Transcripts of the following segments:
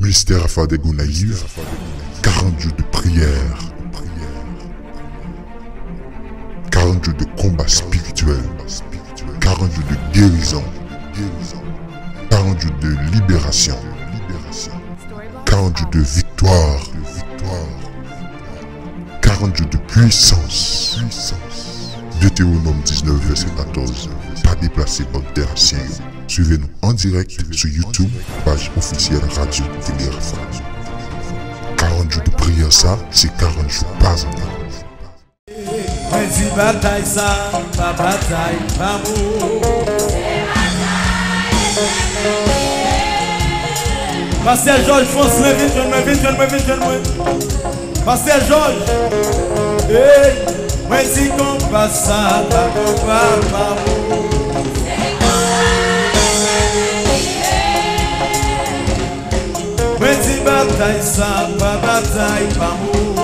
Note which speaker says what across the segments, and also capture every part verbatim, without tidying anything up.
Speaker 1: Mystère Alpha des Gonaïves, quarante jours de prière, quarante jours de combat spirituel, quarante jours de guérison, quarante jours de libération, quarante jours de victoire, quarante jours de puissance. Deutéronome dix-neuf, verset quatorze. Pas déplacé comme terre assiette. Suivez-nous en direct sur YouTube, page officielle Radio Télé Alpha. quarante jours de prière, ça, c'est quarante jours pas en temps.
Speaker 2: Vas-y, bataille, ça, pas bataille, pas amour. Pasteur Georges, fonce, vite, vite, vite, vite, vite, vite. Pasteur Georges, hey. Moi si qu'on passe ça, pas pas pas moi si bataille ça, pas bataille pas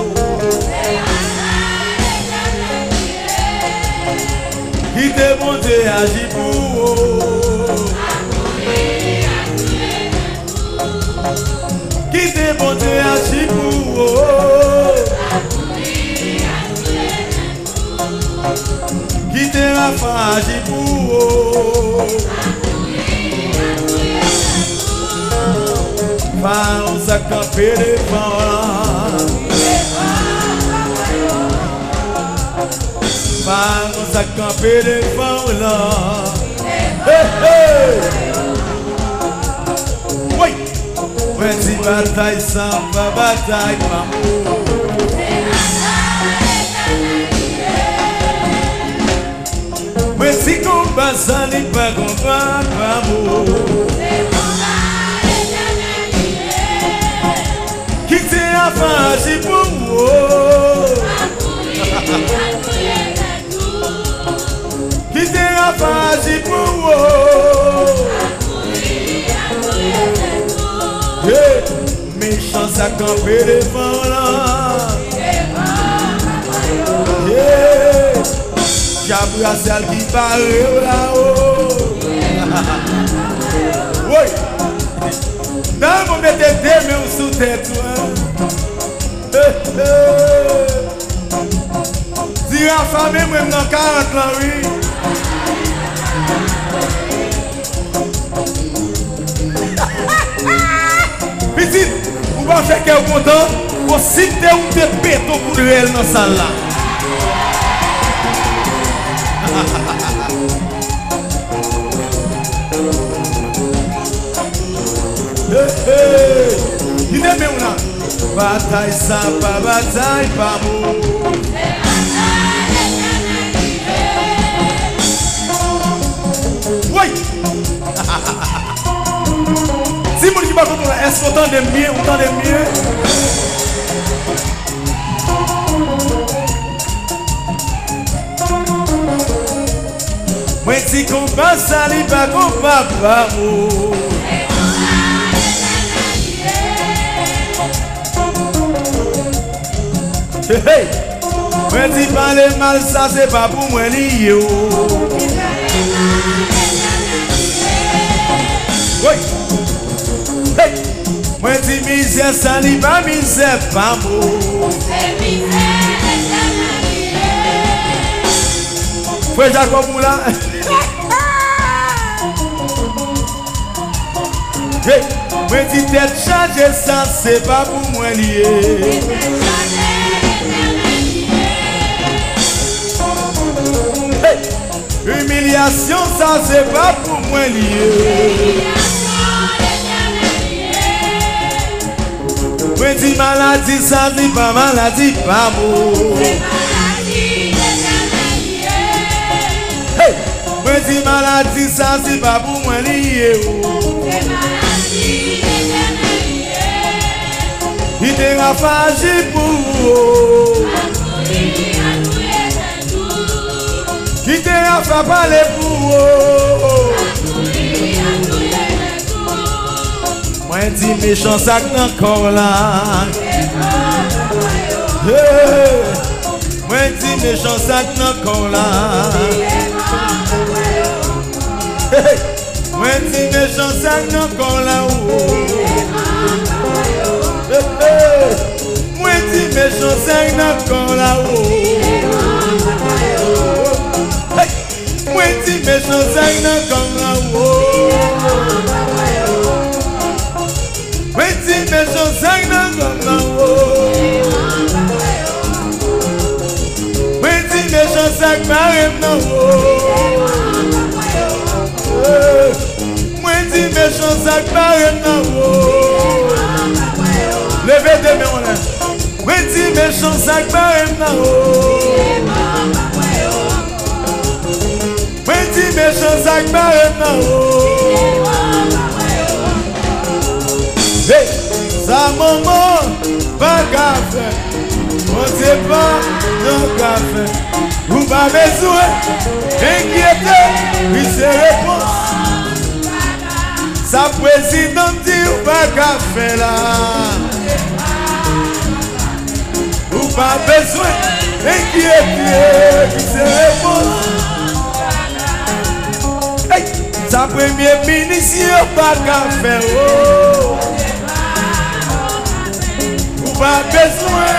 Speaker 2: qui te bon Dieu agit pour qui te bon Dieu agit pour qui te la fâche pour Parlons à camper les vents Parlons à camper les vents là Hey hey Oui Ouais si bataille sans pas bataille pas mais si combat ça n'est pas combat pas amour qui t'est affranchi pour moi qui t'est affranchi pour moi méchant ça camper devant là J'abra celle qui parle là-haut. Oui. Non, vous mettez deux mains sous tête. Dis à la famille, même dans quarante ans, oui. Petit, vous pensez qu'elle est content? Vous citez ou te pète au coup de réel dans la salle là. Il est bien là. Bataille ça, pas bataille, pas amour. Oui. Si vous dites pas comme ça, est-ce qu'on entend mieux, on entend mieux? Moi si combat ça n'est pas combat pas amour. Hey hey. Moi si parler mal ça c'est pas pour moi lié. Oui. Hey. Moi si misère ça n'est pas misère pas amour. Frère Jacob Moula. Hey, moi si tête chargée ça c'est pas pour moi lié. Hey, humiliation ça c'est pas pour moi lié. Moi si maladie ça c'est pas maladie pas amour. Moi si maladie ça c'est pas pour moi lié. Il te raffagie pour qui te raffa parler pour moi dis méchant sac encore là. Moi dis méchant sac encore là. Moi dis méchant sac encore là. méchant sac dans comme moi dit méchant sac marem nan moi dit méchant sac marem nan levez des mains là moi dit méchant sac marem nan moi dit méchant sac marem nan hey, sa maman, pas café, on sait pas non café. Vous pas besoin d'inquiéter, puis c'est réponse. Sa président dit ou pas café là. Vous pas besoin d'inquiéter, puis c'est réponse. Hey, sa premier ministre pas café. Oh. Pas besoin.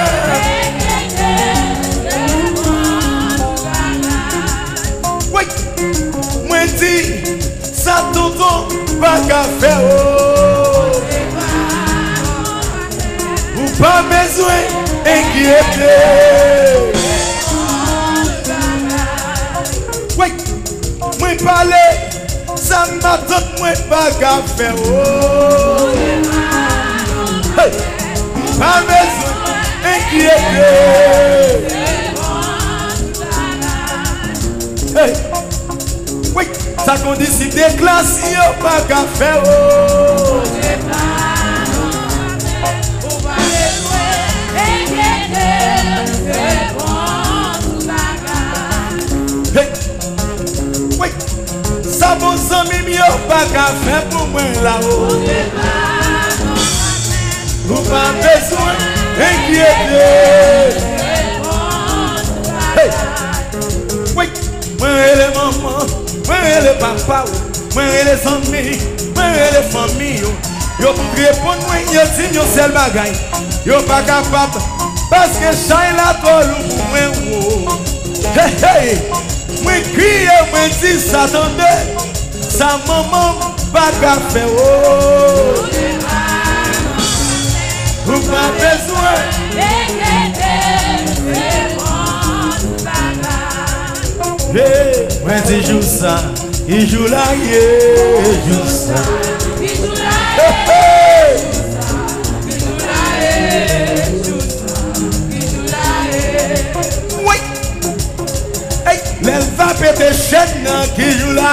Speaker 2: Oui, moi dis, ça tonton, pas qu'à faire. Ou pas besoin d'inquiéter. Oui, moi parler, ça m'attend, moi pas qu'à faire. Hey. Pas besoin d'inquiéter. Hey. Oui, ça qu'on décide des classes, il n'y a pas qu'à faire. Hey. Oui, ça bon sang, il n'y a pas qu'à faire pour moi là-haut. Vous pas besoin d'inquiéter. Hey. Oui, moi et les mamans, moi et les papas, moi et les amis, moi et les familles. Yo pour répondre, moi yo dit yo seul bagaille. Yo pas capable parce que chai la tolu pour moi. Hey hey, moi crie, moi dis ça attendez, sa maman pas capable. Oh. Vous pas besoin d'inquiéter. Hey, moi dis joue ça, il joue là, il joue ça. Il joue là, il joue là, il joue là. Oui. Hey, elle va péter chaîne qui joue là,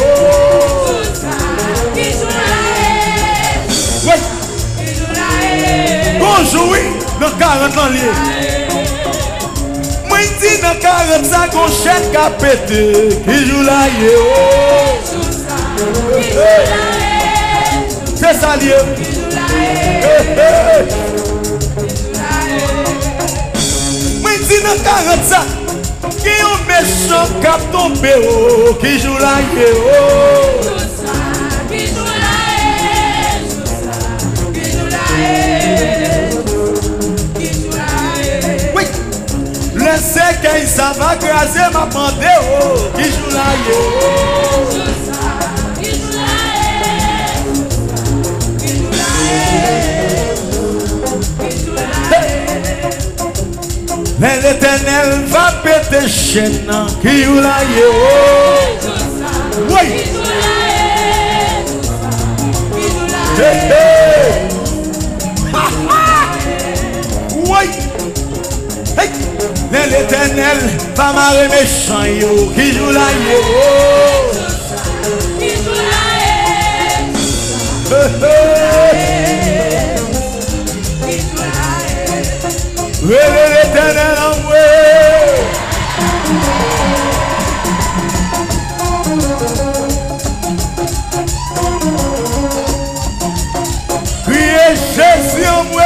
Speaker 2: il joue là. Oui. Bonjour, oui, dans quarante ans lié. Moi, je dis dans quarante ça qu'on chèque à péter. Qui joue là, yo. C'est ça, lié. Moi, je dis dans quarante ça qui est un méchant cap tombé. Qui joue là, yo. C'est qu'il ça va craser ma pandéo qui joue là yo. Qui joue là qui joue là l'Éternel va péter chaîne qui joue là yo. Oui. Oui. Hey. L'Éternel va marrer méchant yo qui joue là yo. Qui joue là yo. L'Éternel en moi. Criez Jésus en moi.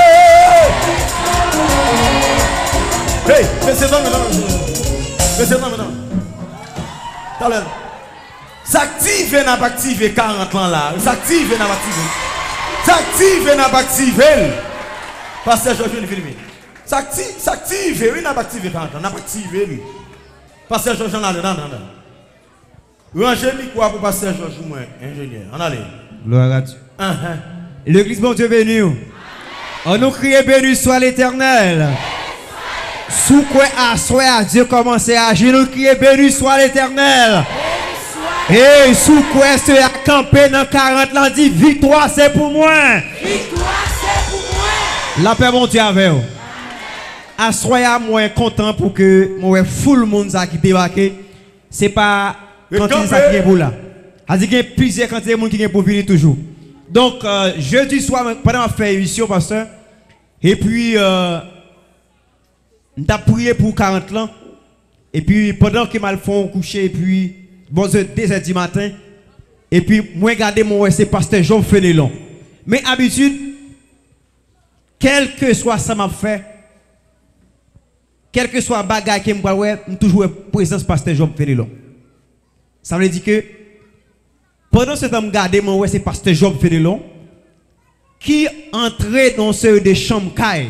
Speaker 2: Hey, c'est non, maintenant. C'est non, maintenant. T'as l'air. S'active et n'a pas activé quarante ans là. S'active et n'a pas activé. S'active et n'a pas activé. Pasteur Georges vient de filmer. S'active, s'active et n'a pas activé quarante ans. N'a pas activé. Pasteur Georges en allait. Non, non, non. Rangez le micro pour Pasteur Georges, moi, ingénieur. En allez.
Speaker 3: Gloire à Dieu.
Speaker 2: Uh-huh.
Speaker 3: L'église, bon Dieu, béni. On nous crie béni soit l'Éternel. Sous quoi à soi Dieu commence à agir, nous crie béni soit l'Éternel. Et sous quoi c'est à camper dans quarante ans, dit victoire c'est pour moi.
Speaker 4: Victoire c'est pour moi.
Speaker 3: La paix mon Dieu avec vous. À soi moi content pour que moi full monde ça qui débarquer. C'est pas quand il ça qui est pour là. A dit qu'il y a plusieurs quantités de monde qui est pour venir toujours. Donc euh, jeudi soir pendant on fait émission pasteur et puis euh, on a prié pour quarante ans et puis pendant que mal font coucher et puis bon deux heures du matin et puis moi regarder mon c'est pasteur Jean Fenelon. Mais habitude quel que soit ça m'a fait quel que soit bagaille que moi ouais toujours présence pasteur Jean Fenelon. Ça veut dire que pendant ce temps regarder mon ouais c'est pasteur Job Fenelon qui entrait dans ce de chambre caille.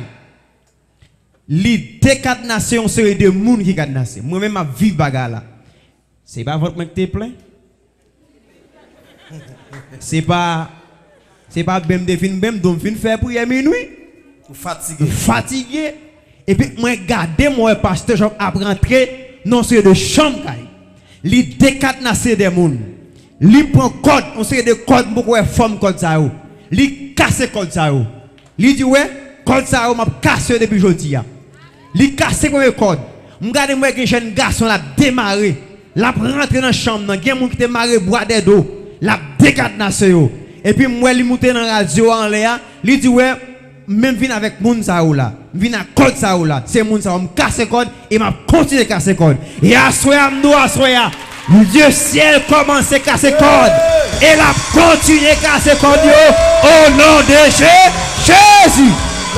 Speaker 3: Li décadenation c'est de monde qui cadenassé. Moi même ma vie bagarre là. C'est pas votre mec qui plein. C'est pas c'est pas même de fin même donc fin faire pour minuit.
Speaker 2: Fatigué.
Speaker 3: Fatigué. Et puis moi regarder mon pasteur Job a rentré dans ce de chambre caille. Li décadenasser des monde. Li prend code, on sait des codes beaucoup de forme code ça yo. Li casse code ça yo. Li dit ouais, code ça yo m'a cassé depuis jodi a. Li casse comme code. M'gade moi que jeune garçon l'a démarré, l'a rentré dans chambre nan, gen moun qui te maré bois des dos, l'a décadenassé yo. Et puis moi li monter dans radio en l'air, li dit ouais, même vinn avec moun ça yo là. Vinn à code ça yo là. C'est moun ça me casse code et m'a continuer casser code. Et à soya m'do à soya Dieu ciel commence à casser code et la continue à casser code au nom de Jésus.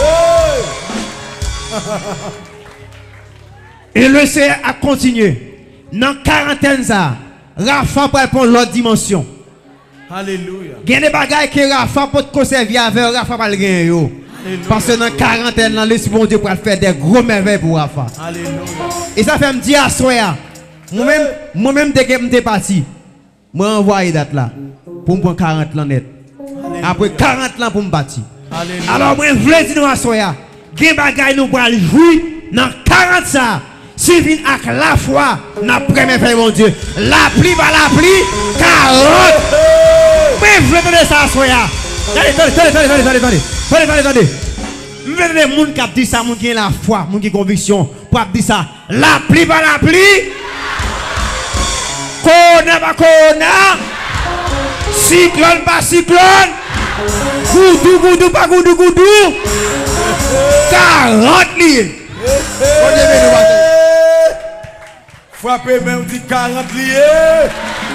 Speaker 3: Et le Seigneur a continué. Dans quarantaine ça, Rafa pour répondre l'autre dimension.
Speaker 2: Alléluia.
Speaker 3: Il y a des bagailles que Rafa peut te conserver avec Rafa pas le gagner. Parce que dans quarantaine là, l'esprit bon Dieu pour faire des gros merveilles pour Rafa.
Speaker 2: Alléluia.
Speaker 3: Et ça fait me dire à soya. Moi-même, moi-même, dès que je suis parti, je envoyé date là pour me prendre quarante ans net. Après quarante ans pour me bâtir. Alors, moi, je voulais dire à Soya, il y a des bagages nous pour jouer dans quarante ça. Si vient avec la foi, n'a premier fait mon Dieu. La pluie va la pluie, quarante. Mais je voulais donner ça à Soya. Attendez, attendez, attendez, attendez, attendez, attendez, attendez, attendez. Je veux donner les gens qui disent ça, les gens qui ont la foi, les gens qui ont conviction, pour dire ça. La pluie va la pluie. Kona ba kona, cyclone pas cyclone, goudou goudou pas goudou goudou, quarante mille.
Speaker 2: Frappez même dit quarante liés.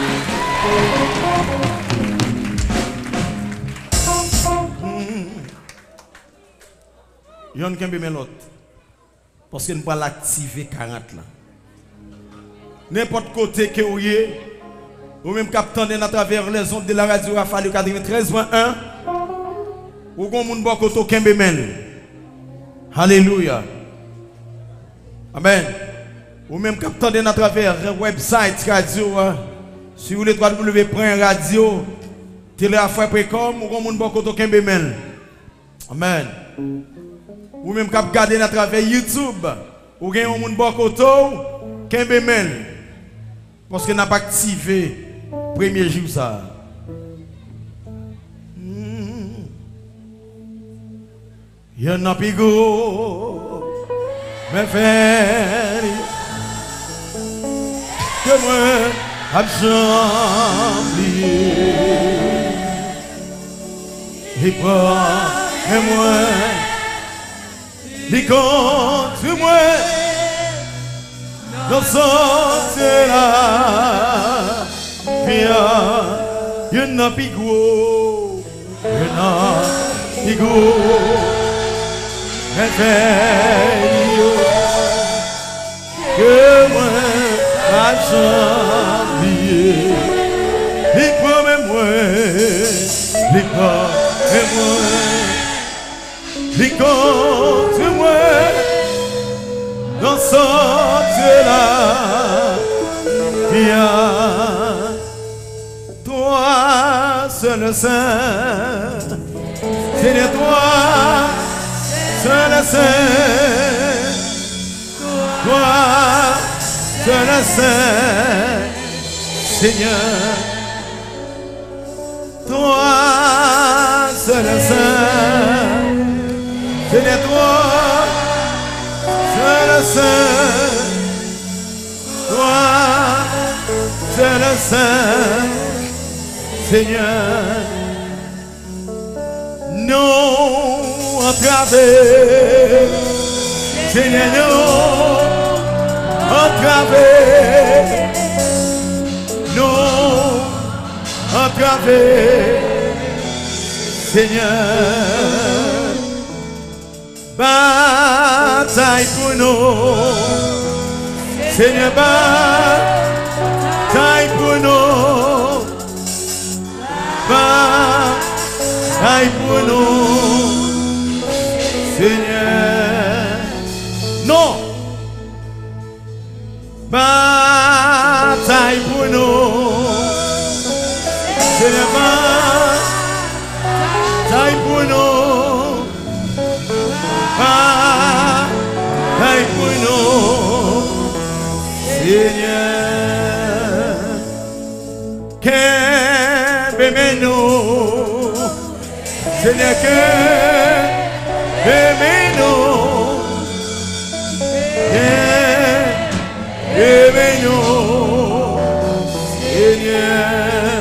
Speaker 2: Yon kembe men l'autre. Parce que nous pas l'activer quarante là. N'importe côté que vous y ou même captant à travers les ondes de la radio Rafale quatre-vingt-treize point un, ou qu'on moun bon koto kembe men. Alléluia. Amen. Ou même captant à travers le website radio sur le w w w point radio téléaffaire point com ou qu'on moun bon koto kembe men. Amen. Ou même cap garder à travers YouTube ou gen un moun bon koto kembe men. Parce que n'a pas activé le premier jour ça. Mm. Y'en a pigo, mais faire que moi abjamblier. Et pas et moi, les contre moi. Dans ce là, il y en a pigo, il y en a pigo, mais que moi, à janvier, les quoi mais moi, les quoi mais moi, les contre moi. Dans ce là, viens, toi seul saint, c'est de toi seul saint. Toi, seul saint, Seigneur. Toi, seul saint. Seigneur, toi, seul saint. Toi, seul saint, Seigneur. Nous entravés, Seigneur, nous entravés, nous entravés, Seigneur. Bataille pour nous, Seigneur, bataille pour nous, bataille pour nous, Seigneur. Non, bataille pour nous, Seigneur, bataille pour nous. Bataille pour nous, Seigneur. Qu'aimez-nous, Seigneur, qu'aimez-nous, qu'aimez-nous, Seigneur.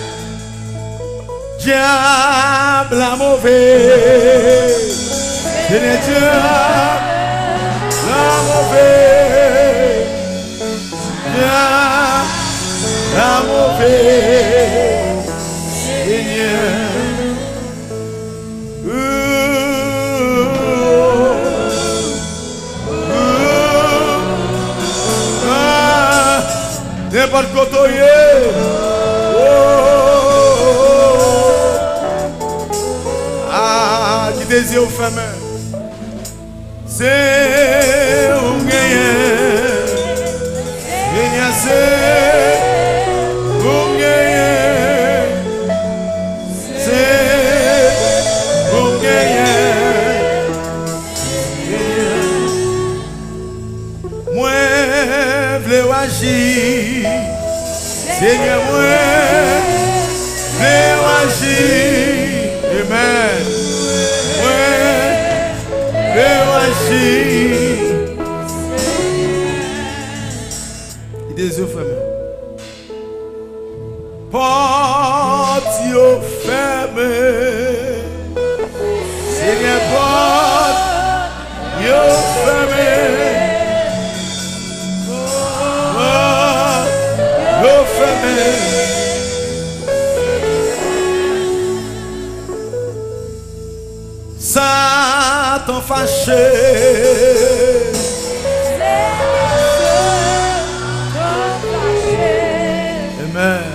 Speaker 2: Diable à mauvais, Seigneur Dieu, la mauvaise, la mauvaise, Seigneur. N'importe quoi, ah, qui désire aux femmes. C'est un gagnant, gagnant c'est un gagnant, c'est un gagnant. Moi v'lais agir, Seigneur, moi v'lais agir, amen. Il désire fermer. Porte yo fermé. Seigneur, porte yo fermé. Porte yo fermé. Satan fâché. Amen.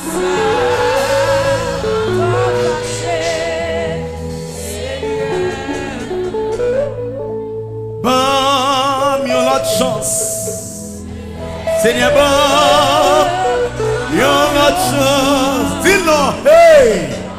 Speaker 2: Bon, yon l'autre chance. Seigneur, bon, yon l'autre chance. Dis-le, hey!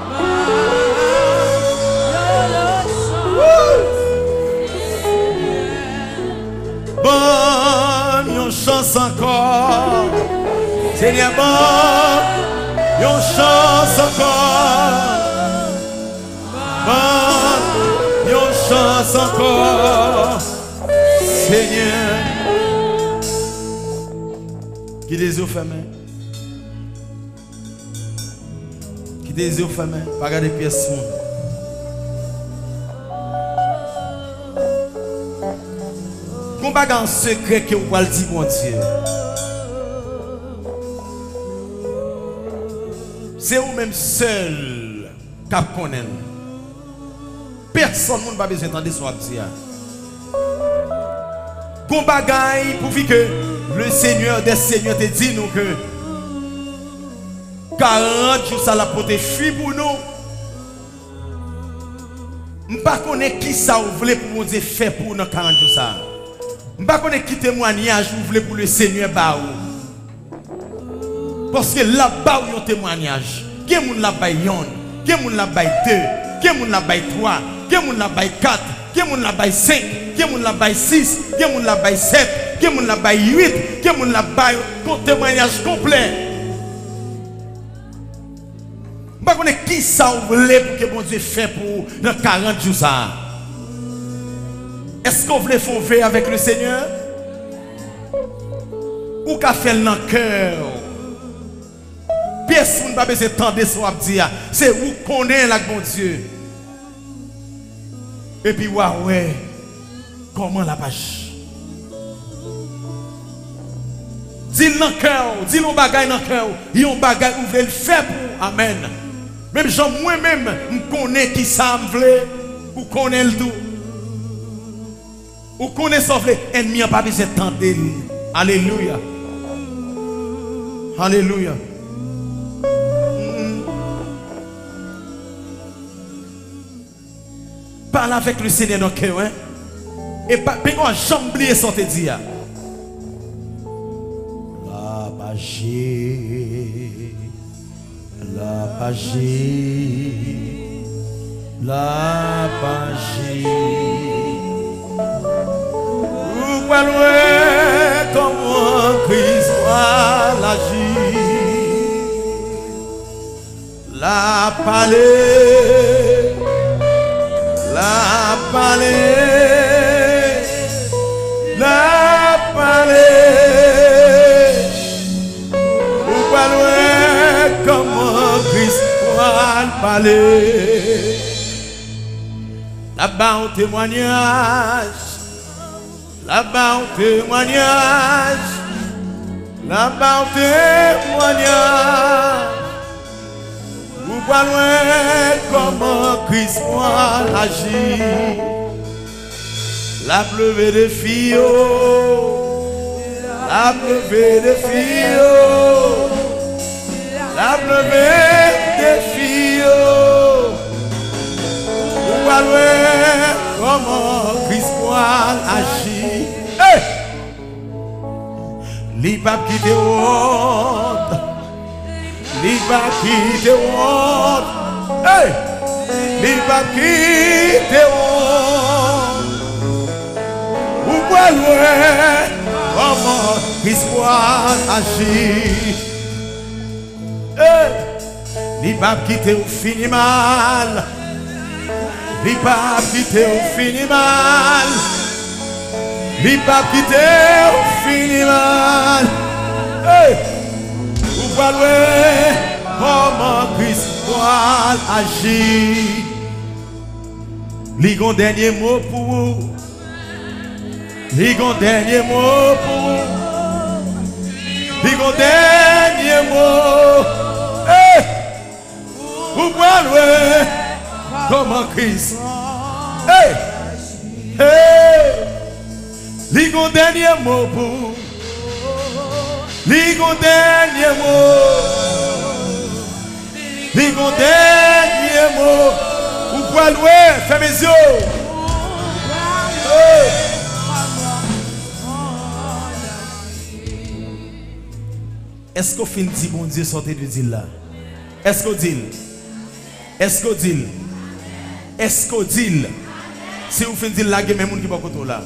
Speaker 2: Bon, yon chance encore. Seigneur, bon, yon chance encore. Bon, yon chance encore. Seigneur. Qui désire fermer. Qui désire fermer. Pas regarder pièce. Qu'on va dans secret que vous allez dire, mon Dieu. C'est vous-même seul qui connaît. Personne n'a pas besoin d'entendre ce que vous dites. Qu'on bagaille pour que le Seigneur des Seigneurs te dit nous que quarante jours ça la pote fui pour nous. Je ne sais pas qui ça vous voulez pour mon Dieu faire pour nous quarante jours ça. Je ne sais pas qui témoignage vous voulez pour le Seigneur Baou. Parce que là-bas où il y a un témoignage, qui est la baille yon, qui est la baille deux, qui est la baille trois, qui est la baille quatre, qui moun la bail cinq, qui moun la bail six, qui moun la bail sept, qui moun la bail huit, qui moun la bail témoignage complet. Je ne sais pas qui ça vous voulez pour que bon Dieu fait pour dans quarante jours ça. Est-ce qu'on voulait faire veille avec le Seigneur? Ou qu'a fait dans le cœur? Pièce où ne pas besoin tendre sur dire, c'est où connaît la bon Dieu. Et puis ouais ouais, comment la page? Dis dans le cœur, dis le bagage dans le cœur, il y a un bagage où vous voulez le faire pour amen. Même gens moi-même, je connais qui ça me voulait, ou connais le tout. Ou connais ça voulait, ennemi n'a pas besoin de tenter. Alléluia. Alléluia. Mm. Parle avec le Seigneur dans le cœur, hein. Et pas jamais oublier ce que tu dis. La magie. La magie, la magie. Vous voyez comment Christ agit. La palais, la palais, la palais. Vous voyez comment Christ parler. Là-bas un témoignage. Là-bas un témoignage. Là-bas un témoignage. Vous voyez comment Christ agit. La pleuve des filles. La pleuve des filles. La pleuve des filles. Vous voyez comment Christ agit. Hey! Li pa quitte honte. Li pa quitte honte. Hey! Li pa quitte honte. Vous voyez comment Christ agit. Hey! Li pa quitte ou fini mal. Li pa quitte ou fini mal. Li pa quitte ou fini mal. Hey! Vous voyez comment Christ agit. Li gon dernier mot pour vous. Li gon dernier mot pour vous. Li gon dernier mot. Hey! Vous voyez comment Christ. Hey! Hey! Li gon dernier mot pour. Li gon dernier mot. Li gon dernier mot. Vous voyez, fermez mes yeux. Hey! Est-ce qu'on finit dit bon Dieu sortez de dire là? Est-ce qu'on dit? Est-ce qu'on dit? Est-ce qu'on dit? Si vous finissez de la guerre, même qui va côté là.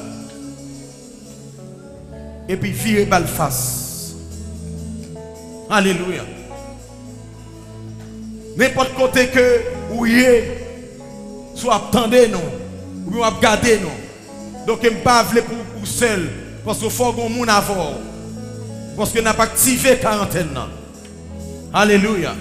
Speaker 2: Et puis virez balle face. Alléluia. N'importe côté que vous y êtes, soit attendez nous, ou bien regardez nous. Donc je ne peux pas pour vous seul, parce qu'il faut qu'on moun avant. Parce que n'a pas activé quarantaine. Alléluia.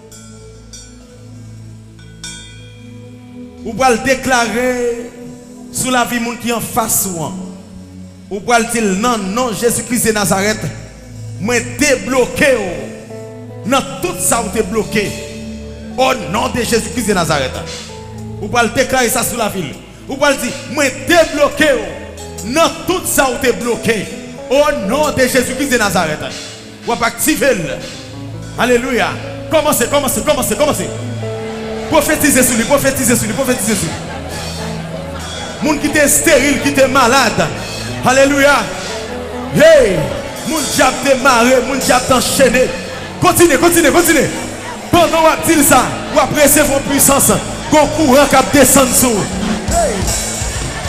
Speaker 2: Vous pouvez le déclarer sous la vie qui est en face. Vous pouvez le dire non, non, Jésus-Christ de Nazareth, moi débloqué. Non, tout ça vous est bloqué. Au nom de Jésus-Christ de Nazareth. Vous pouvez le déclarer ça sous la ville. Vous pouvez le dire, moi débloqué. Non, tout ça vous est bloqué. Au nom de Jésus-Christ de Nazareth. Vous pouvez activer. Alléluia. Commencez, commencez, commencez, commencez. Prophétisez sur lui, prophétisez sur lui, prophétisez sur lui. Moun qui est stérile, qui est malade. Alléluia. Hey, moun diable te marre, moun diable t'enchaîné. Continuez, continuez, continuez. Pendant qu'on dit ça, vous appréciez vos puissances. Qu'on courant qui descend sous. Hey.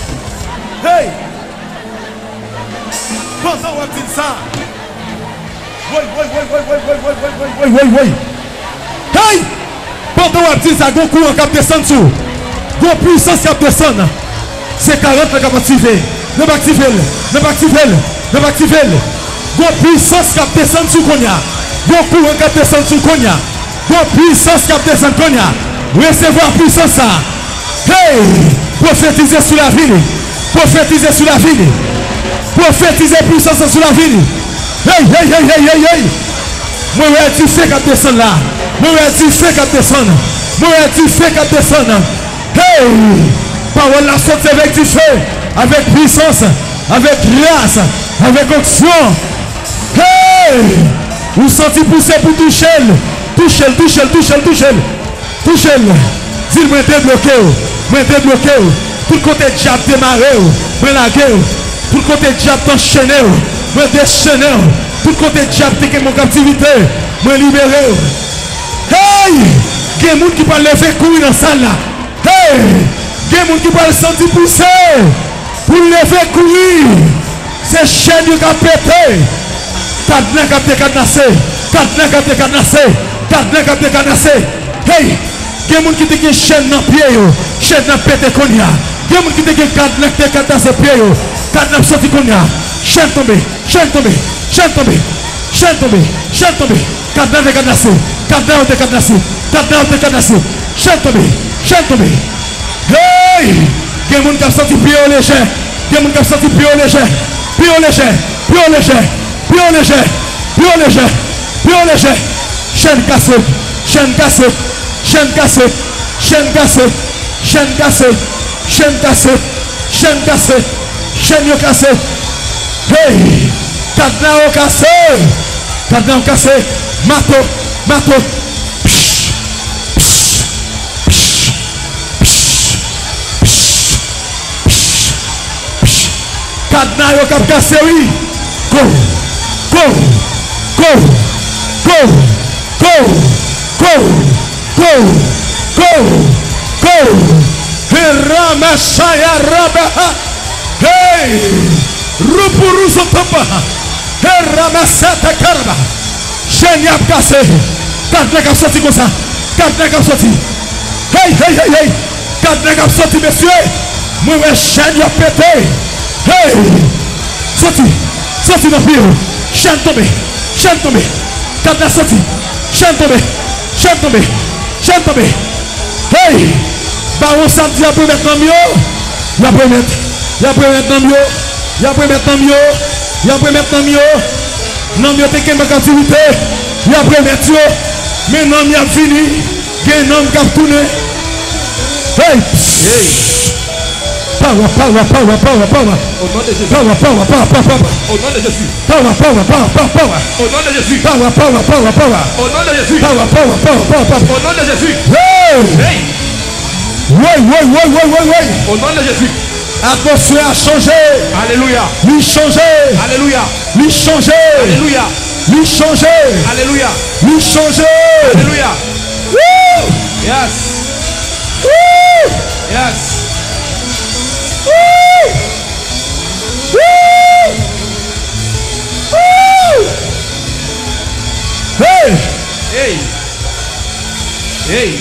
Speaker 2: Hey! Pendant qu'on dit ça. Oui, oui, oui, oui, oui, oui, oui, oui, oui, oui, oui. Hey! Pendant qu'on dit ça, Goku en cap descend sous. Go puissance cap descend. C'est quarante qui va activer. Ne pas activer. Ne pas activer. Ne pas activer. Go puissance cap descend sous Konya. Goku en cap descend sous Konya. Go puissance cap descend Konya. Recevoir puissance ça. Hey! Prophétiser sur la ville. Prophétiser sur la ville. Prophétiser puissance sur la ville. Hey, hey, hey, hey, hey, hey. Moi, tu fais qu'à descendre là. Moi, tu fais qu'à descendre. Moi, tu fais qu'à descendre. Hey! Parole la sorte avec du feu. Avec puissance. Avec grâce. Avec onction. Hey! Vous sentez pousser pour toucher. Toucher, toucher, toucher, toucher. Toucher. Dis-moi, débloqué. Moi, débloqué. Tout le côté diable démarré. Moi, la guerre. Tout le côté diable t'enchaîné. Moi, déchaîné. Tout le côté diable t'es mon captivité. Moi, libéré. Hey! Il y a des gens qui parlent lever courir dans la salle là. Hey! Il y a des gens qui parlent sentir pousser. Pour lever courir. C'est chaîne qui a pété. Cadena qui a été cadenassé. Cadena qui a été cadenassé. Cadena qui a été cadenassé. Hey! Il y a des gens qui ont chaîne dans le pied. Chaîne dans le pété qu'on y a. Il y a des gens qui ont cadena qui a été cadenassé pied. Cadena sorti qu'on y a. Chaîne tombée. Chaîne tombée. Chaîne tombée. Chaîne tombée. Chaîne tombée. Cadena est cadenassé. Cadena est cadenassé. Cadena est cadenassé. Chaîne tombée. Chaîne tombée. Hey! Il y a des gens qui ont senti pied au léger. Il y a des gens qui ont senti pied au léger. Pied au léger. Pied au léger. Pied au léger. Pied au léger. Pied au léger. Chaîne cassée. Chaîne cassée. Chaîne cassée. Chaîne cassée. Chaîne cassée. Chaîne cassée. Chaîne cassée. Chaîne cassée. Hey! Cadena au cassé. Cadena au cassé. Mato. Mato. Psh. Psh. Psh. Psh. Psh. Psh. Psh. Cadena au cap cassé, oui. Go. Go. Go. Go. Go. Go. Go. Go. Go. Hiramashaya rabaha. Hey! Rupuru sotopa. Hiramasata karba. Chaîne cassé. Cadena qui sorti comme ça. Cadena qui sorti. Hey, hey, hey, hey. Cadena qui sorti, messieurs. Moi, chaîne a pété. Hey! Sorti. Sorti dans le pied. Chaîne tombée. Chaîne tombée. Cadena sorti. Chaîne tombée. Chaîne tombée. Chaîne tombée. Hey! Baron samedi après maintenant mieux. Il a mettre. Il a maintenant mieux. Il a maintenant mieux. Il a maintenant mieux. Non mieux t'es ma captivité. Il a mettre. Mais non il a fini. Il y a un homme qui a tourné. Hey! Power, power, power, power, power.
Speaker 5: Au nom de Jésus.
Speaker 2: Power, power, power, power, power.
Speaker 5: Au nom de Jésus.
Speaker 2: Power, power, power, power, power.
Speaker 5: Au nom de Jésus.
Speaker 2: Power, power, power, power.
Speaker 5: Au nom de Jésus.
Speaker 2: Power, power, power, power, power.
Speaker 5: Au nom de Jésus.
Speaker 2: Hey!
Speaker 5: Hey!
Speaker 2: Oui, oui, oui, oui, oui, oui.
Speaker 5: Au nom de Jésus.
Speaker 2: L'atmosphère a changé.
Speaker 5: Alléluia.
Speaker 2: Lui changé.
Speaker 5: Alléluia.
Speaker 2: Lui changé.
Speaker 5: Alléluia.
Speaker 2: Lui changé.
Speaker 5: Alléluia.
Speaker 2: Lui changé.
Speaker 5: Alléluia.
Speaker 2: Woo!
Speaker 5: Yes.
Speaker 2: Woo!
Speaker 5: Yes.
Speaker 2: Woo! Woo! Woo! Hey!
Speaker 5: Hey. Hey.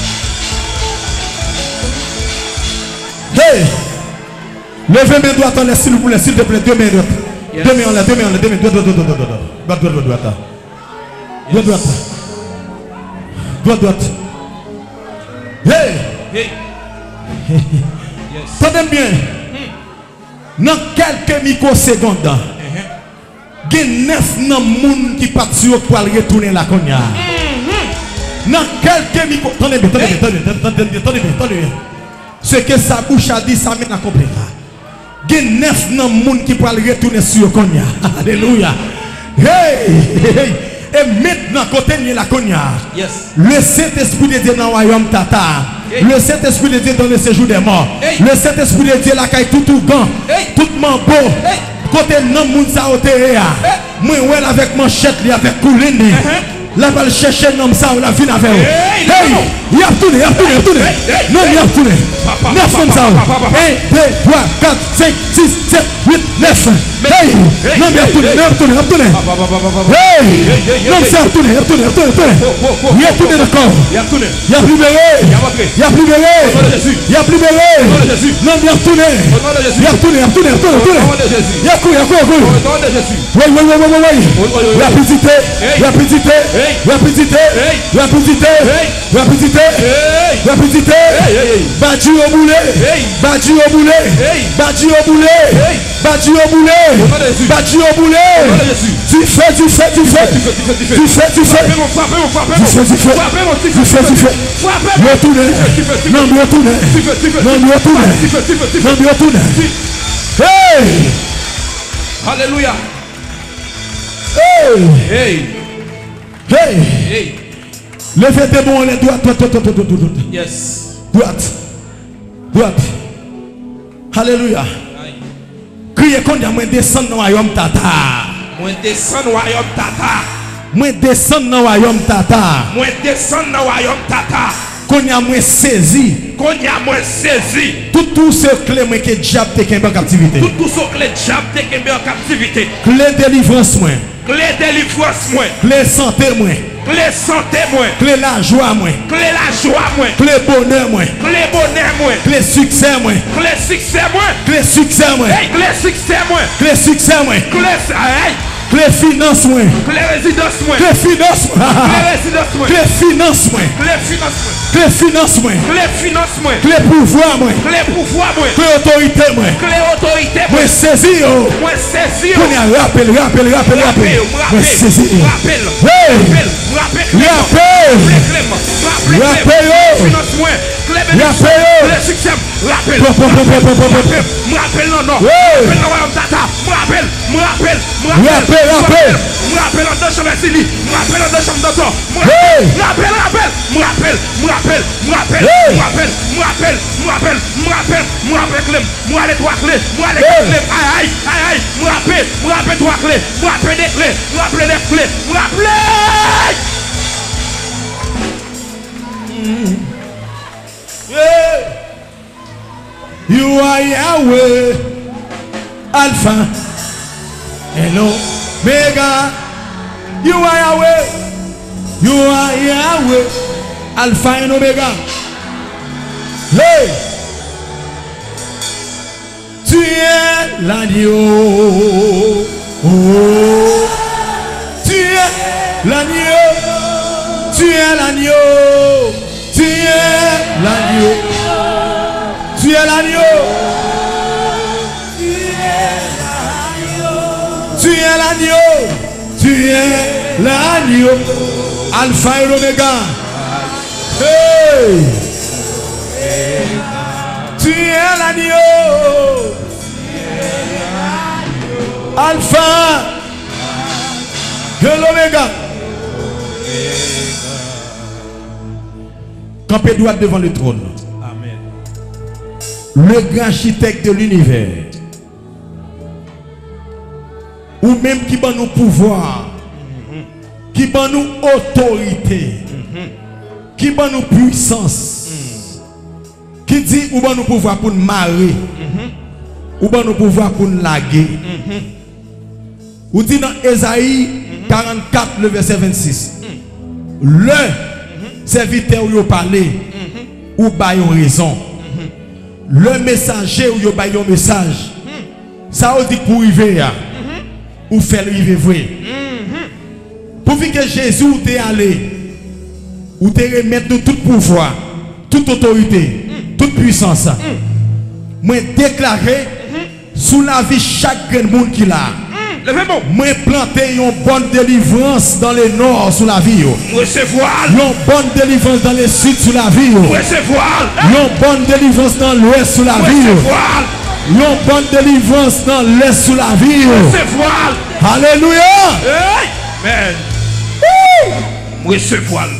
Speaker 2: Hey! Levez mes doigts en l'air, s'il vous plaît, s'il te plaît, deux mains droites.
Speaker 5: Yes.
Speaker 2: Deux mains en l'air, deux mains en l'air, deux mains droites, droite, droite, droite, droite, droite, droite, droite, droite. Droite, droite. Droite, droite. Hey!
Speaker 5: Hey. Yes.
Speaker 2: Tendez bien. Dans quelques microsecondes, il y a neuf personnes qui partent pour retourner la cognac. Dans quelques microsecondes. Tendez bien, tendez bien, tendez bien, tendez bien, tendez bien, tendez bien. Ce que sa bouche a dit, ça mène à comprendre. Il y a neuf personnes qui peuvent retourner sur le cognac. Alléluia. Hey, hey. Et maintenant, côté de la cognac,
Speaker 5: Yes.
Speaker 2: le Saint-Esprit de Dieu dans le royaume Tata.
Speaker 5: Hey.
Speaker 2: Le Saint-Esprit de Dieu dans le séjour des morts.
Speaker 5: Hey.
Speaker 2: Le Saint-Esprit de Dieu la caille tout tout gant.
Speaker 5: Hey.
Speaker 2: Tout mambo.
Speaker 5: Hey.
Speaker 2: Côté non moun sa otere. Moi ouais avec manchette li avec couline.
Speaker 5: Uh-huh.
Speaker 3: La va chercher l'homme ça ou la vie avec.
Speaker 2: Hey,
Speaker 3: Hey, il a tourné, il a tourné, il a tourné. Non, il a tourné. Neuf comme ça. un, deux, trois, quatre, cinq, six, sept, huit, neuf. Hey, non, il a tourné, il a tourné, il a tourné. Hey, non, ça a tourné, il a tourné, il a tourné, il a tourné. Il a tourné d'accord.
Speaker 2: Il a tourné.
Speaker 3: Il a libéré. Il a libéré.
Speaker 2: Au nom de Jésus.
Speaker 3: Il a libéré.
Speaker 2: Au nom de Jésus.
Speaker 3: Non, il a tourné.
Speaker 2: Au nom de Jésus.
Speaker 3: Il a tourné, il a tourné, il a tourné, il a tourné.
Speaker 2: Au nom de Jésus.
Speaker 3: Il a couru, il a couru, il a couru.
Speaker 2: Au nom de Jésus.
Speaker 3: Oui, oui, oui, oui, oui, oui. Rapidité,
Speaker 2: Hey.
Speaker 3: rapidité,
Speaker 2: Hey.
Speaker 3: rapidité,
Speaker 2: Hey.
Speaker 3: rapidité,
Speaker 2: Hey.
Speaker 3: rapidité,
Speaker 2: Hey.
Speaker 3: rapidité.
Speaker 2: Hey, hey, hey.
Speaker 3: Battu au boulet,
Speaker 2: Hey.
Speaker 3: battu au boulet,
Speaker 2: Hey.
Speaker 3: battu au boulet,
Speaker 2: Hey.
Speaker 3: battu au boulet,
Speaker 2: Au nom de Jésus.
Speaker 3: battu au
Speaker 2: Au nom
Speaker 3: boulet.
Speaker 2: de Jésus.
Speaker 3: Tu fais, tu fais, tu fais,
Speaker 2: Tu fais, tu fais, tu fais.
Speaker 3: tu fais, tu fais.
Speaker 2: Frappez-moi, frappez-moi, frappez-moi.
Speaker 3: Tu fais, tu fais.
Speaker 2: Frappez-moi, tu
Speaker 3: Tu fais, tu fais.
Speaker 2: Frappez-moi.
Speaker 3: Retourne,
Speaker 2: Tu fais, tu fais.
Speaker 3: non, retourne,
Speaker 2: Tu fais, tu fais.
Speaker 3: non, retourne,
Speaker 2: Tu fais, tu fais, tu
Speaker 3: non,
Speaker 2: fais.
Speaker 3: retourne. Hey,
Speaker 2: Alléluia.
Speaker 3: hey,
Speaker 2: Hey.
Speaker 3: hey.
Speaker 2: Hey.
Speaker 3: Levez tes bons, les droites, droite, droite, droite, droite, droite.
Speaker 2: Yes.
Speaker 3: Droite. Droite. Alléluia. Criez qu'on a moins descendre dans le royaume tata.
Speaker 2: Moi descends dans le royaume tata.
Speaker 3: Moins descendre dans le royaume tata.
Speaker 2: Moi descends dans le royaume tata.
Speaker 3: Qu'on a moins saisi.
Speaker 2: Qu'on y a moins saisi.
Speaker 3: Tout tout ce clé moi que diable te qu'en captivité.
Speaker 2: Tout tout ce clé diable t'es qu'en en captivité.
Speaker 3: Clé délivrance moi.
Speaker 2: Clé délivrance moi.
Speaker 3: Clé santé moi.
Speaker 2: Clé santé moi.
Speaker 3: Clé la joie moi.
Speaker 2: Clé la joie moi.
Speaker 3: Clé bonheur moi.
Speaker 2: Clé bonheur moi.
Speaker 3: Clé succès moi.
Speaker 2: Clé succès moi.
Speaker 3: Clé succès moi.
Speaker 2: Hey, clé succès moi.
Speaker 3: Clé succès moi.
Speaker 2: Clé hey,
Speaker 3: Clé finance moi.
Speaker 2: clé résidence moi.
Speaker 3: Clé finance moi.
Speaker 2: Clé résidence moi.
Speaker 3: Clé finance moi.
Speaker 2: Clé finance moi.
Speaker 3: Clé finance moi.
Speaker 2: Clé finance moi.
Speaker 3: Clé pouvoir moi.
Speaker 2: Clé pouvoir moi.
Speaker 3: Clé autorité moi.
Speaker 2: Clé autorité moi.
Speaker 3: Moi saisi oh.
Speaker 2: Moi saisi.
Speaker 3: On y a rappel, rappel, rappel, rappel. Moi saisi.
Speaker 2: Rappel.
Speaker 3: Hey.
Speaker 2: Rappel. Rappel.
Speaker 3: Rappel.
Speaker 2: Rappel.
Speaker 3: Rappel oh.
Speaker 2: Finance moi. Clé bénédiction.
Speaker 3: Rappel oh.
Speaker 2: Clé succès. Rappel.
Speaker 3: Pop, pop, pop, pop, pop, pop.
Speaker 2: Rappel. Rappel non non.
Speaker 3: Hey.
Speaker 2: Rappel non non tata. Rappel. Rappel.
Speaker 3: Rappel, rappel.
Speaker 2: Rappel en deux chambres Sili. Rappel en deux chambres d'Anton.
Speaker 3: Hey.
Speaker 2: Rappel, rappel. Rappel. Rappel. Rappel.
Speaker 3: Hey.
Speaker 2: Rappel. Rappel. Rappel. Rappel. Rappel clé. Moi les trois clés. Moi les
Speaker 3: Hey.
Speaker 2: clés. Aïe aïe aïe aïe. Rappel. Rappel trois clés. Rappel des clés. Rappel des clés. Rappel.
Speaker 3: You are Yahweh, Alpha and Omega. You are Yahweh. You are Yahweh, Alpha and Omega. Hey, tu es l'agneau. Oh, tu es l'agneau. Tu es l'agneau. Tu es l'agneau. Tu es l'agneau. Tu es l'agneau. Tu es l'agneau. Alpha et Omega. Hey. Tu es l'agneau. Alpha et l'Oméga. Campez droit devant le trône.
Speaker 2: Amen.
Speaker 3: Le grand architecte de l'univers, ou même qui va nous pouvoir, qui va nous autorité, qui va nous puissance, qui dit ou va nous pouvoir pour nous marier, ou va nous pouvoir pour nous laguer. Ou dit dans Ésaïe quarante-quatre, le verset vingt-six, le serviteur où il parlé, ou bail raison. Le messager où il bail un message. Ça veut dire pour arriver, ou faire arriver vrai. Pour que Jésus où t'es allé, ou te remettre de tout pouvoir, toute autorité, toute puissance. Moi déclarer sous la vie chaque monde qui l'a.
Speaker 2: Levez-moi.
Speaker 3: Moi planter une bonne délivrance dans le nord sous la vie.
Speaker 2: Recevoir.
Speaker 3: Une bonne délivrance dans le sud sous la vie.
Speaker 2: Recevoir.
Speaker 3: Une bonne délivrance dans l'ouest sous la vie.
Speaker 2: Recevoir.
Speaker 3: Une bonne délivrance dans l'est sous la vie.
Speaker 2: Recevoir.
Speaker 3: Alléluia.
Speaker 2: Amen. Recevoir.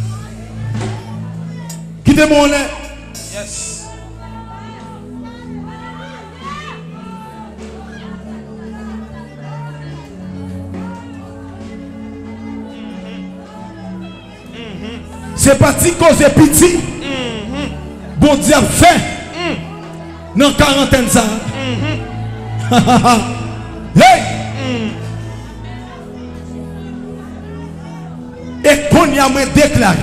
Speaker 3: Quittez mon lait.
Speaker 2: Yes. C'est parti cause petit. Bon Dieu a fait. Dans quarantaine ça. Hey! Et qu'on y a déclaré